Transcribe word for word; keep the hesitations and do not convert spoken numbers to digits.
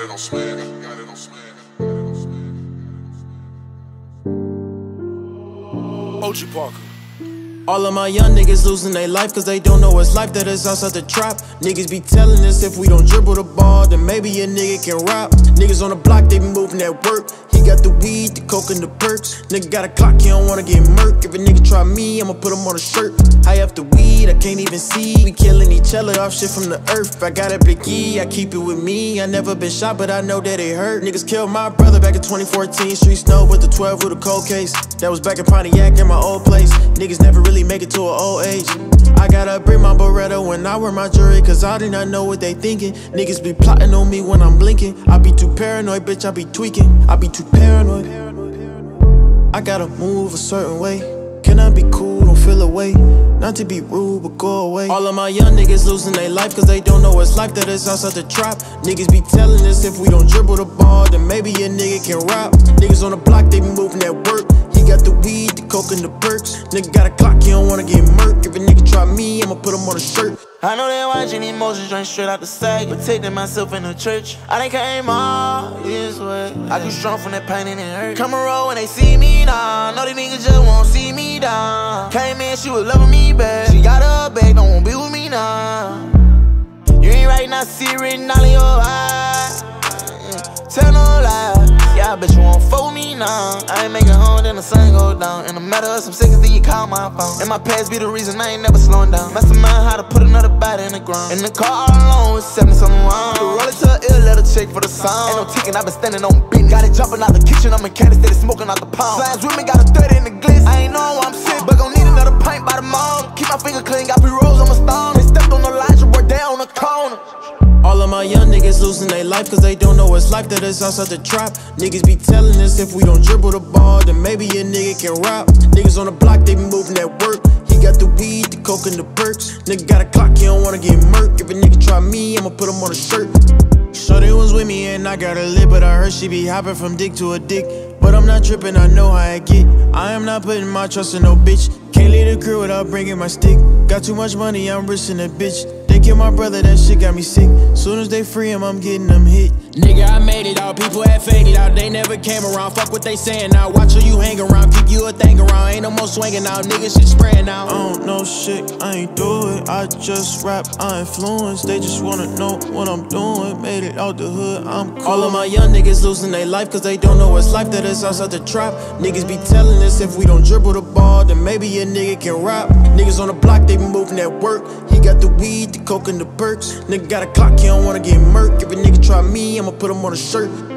it on smash, got it on smash. O G Parker. All of my young niggas losing their life cause they don't know what's life that is outside the trap. Niggas be telling us if we don't dribble the ball, then maybe a nigga can rap. Niggas on the block, they be moving that work. He got the weed, the coke, and the perks. Nigga got a clock, he don't wanna get murked. If a nigga try me, I'ma put him on a shirt. High off the weed, I can't even see. We killing each other off shit from the earth. If I got a big E, I keep it with me. I never been shot, but I know that it hurt. Niggas killed my brother back in twenty fourteen. Street snow with the twelve with a cold case. That was back in Pontiac in my old place. Niggas never really make it to an old age. I gotta bring my Beretta when I wear my jewelry, cause I do not know what they thinking. Niggas be plotting on me when I'm blinking. I be too paranoid, bitch, I be tweaking. I be too paranoid. I gotta move a certain way. Can I be cool, don't feel away? Not to be rude, but go away. All of my young niggas losing their life cause they don't know what's life that is outside the trap. Niggas be telling us if we don't dribble the ball, then maybe a nigga can rap. Niggas on the block, they be moving that work. He got the weed, the coke, and the perks. Nigga got a clock, he don't wanna get murked. If a nigga try me, I'ma put him on a shirt. I know they watching emotions drain straight out the sack, protecting myself in the church. I done came all this way. I grew strong from that pain and it hurt. Come and roll when they see me down. Know these niggas just won't see me down. Came in, she was loving me back. She got her back, don't wanna be with me now. You ain't right now, see it written all in your eyes. Tell no lie. Yeah, I bet you won't fuck with me now. I ain't making home, then the sun go down. In a matter of some seconds, then you call my phone. And my past be the reason I ain't never slowing down. Mastermind how to put another body in the ground. In the car all alone with seventy something wrong. Roll it to a ill, let her check for the sound. Ain't no ticking, I been standing on business. Got it jumping out the kitchen, I'm in Canada, steady smoking out the pound. Slimes with me, got a thirty in the glitz. I ain't know I'm sick, but gon' need another pint by the mall. Keep my finger clean, got pre-rolls on my stone. They stepped on the line, your boy down on the corner. All of my young niggas losing their life cause they don't know what's life that is outside the trap. Niggas be telling us if we don't dribble the ball, then maybe a nigga can rap. Niggas on the block, they be moving that work. He got the weed, the coke, and the perks. Nigga got a clock, he don't wanna get murked. If a nigga try me, I'ma put him on a shirt. Shorty was with me and I got her lit, but I heard she be hopping from dick to a dick. But I'm not tripping, I know how I get. I am not putting my trust in no bitch. Can't leave the crib without bringing my stick. Got too much money, I'm risking a bitch. They kill my brother, that shit got me sick. Soon as they free him, I'm getting them hit. Nigga, I made it out, people had faded out. They never came around, fuck what they saying now. Watch who you hang around, keep you a thing around. Ain't no more swinging out, nigga shit spraying out. I don't know shit, I ain't do it. I just rap, I influence. They just wanna know what I'm doing. Made it out the hood, I'm cool. All of my young niggas losing their life cause they don't know what's life that is outside the trap. Niggas be telling us if we don't dribble the ball, then maybe a nigga can rap. Niggas on the block, they be moving that work. He got the weed, the coke, and the perks. Nigga got a clock, he don't wanna get murked. If a nigga try me, I'ma put him on a shirt.